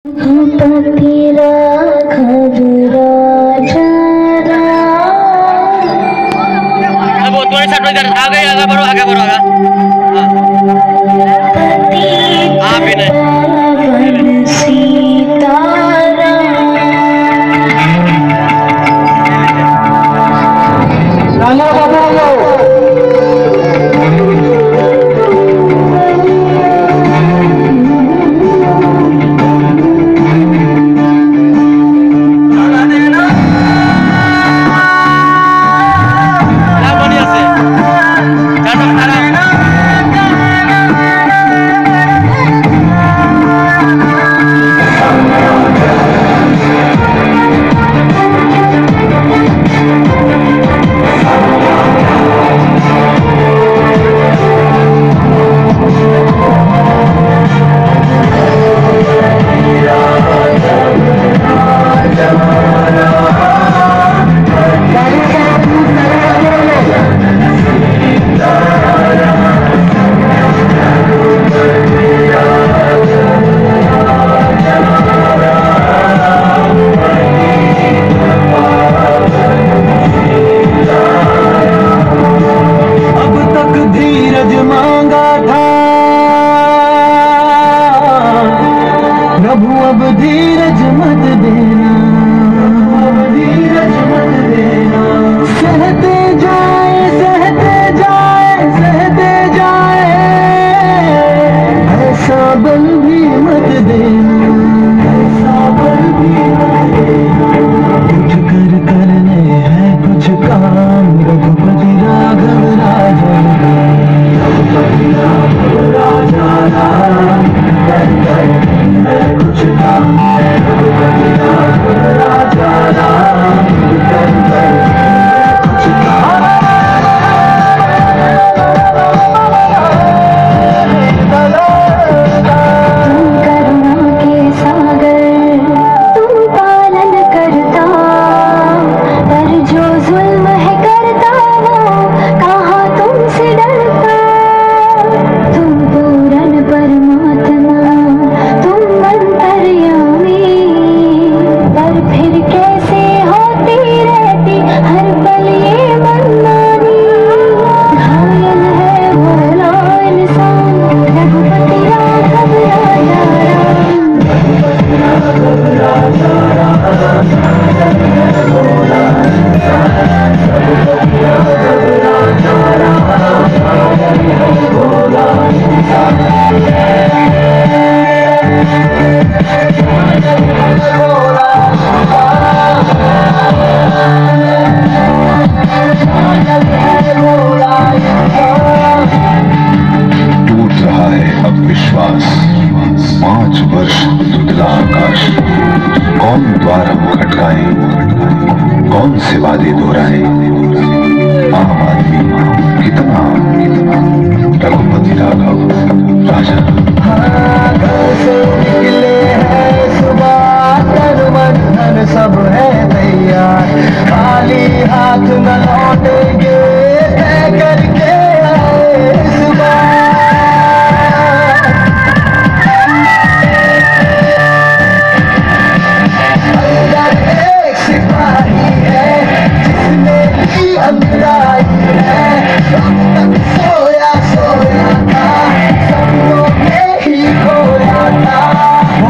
वो थोड़ी सा आगे बढ़ो आगे बढ़ो आप भी नहीं अब धीरज मत देना, अब धीरज मत देना। सहते जाए सहते जाए सहते जाए, ऐसा बल भी मत देना, ऐसा बल भी मत देना। उठ कर करने हैं कुछ काम, रघुपति राघव राजा, रघुपति राघव राजा राम। कुछ काम रघुपति राघव राजा राम, कुछ काम। तुम करुणा के सागर, तुम पालन करता, पर जो जुल्म है करता वो कहाँ तुमसे डरता। तुम पूर्ण परमात्मा, फिर कैसे होती रहती हर पल ये मनमानी। घायल है भोला इंसान, रघुपति राघव राजा राम, रघुपति राघव राजा राम। भोला इंसान, रघुपति राघव राजा राम, भोला इंसान। टूट रहा है अब विश्वास, 5 वर्ष धुंधला आकाश। कौन द्वार हम खटकाए, कौन से वादे दोहराए। आम आदमी कितना, रघुपति राघव राजा। घर से निकले हैं सुबह, तन मन धन सब है तैयार, खाली हाथ न लौटेंगे तय करके आए इस बार। अंदर एक सिपाही है जिसने की अंतराई है, अब तक सोया सोया था, सपनों में ही खोया था।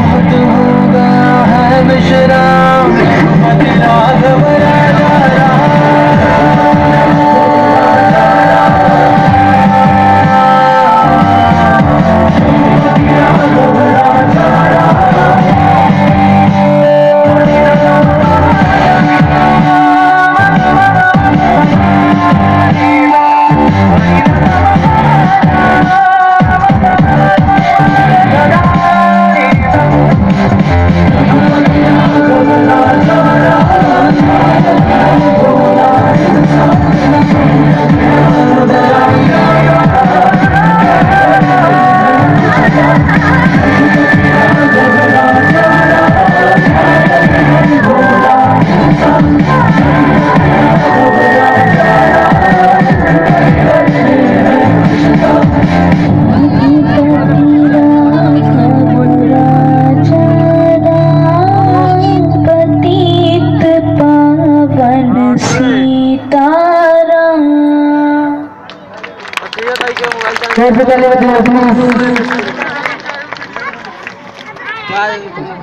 कैसे चले प्लीज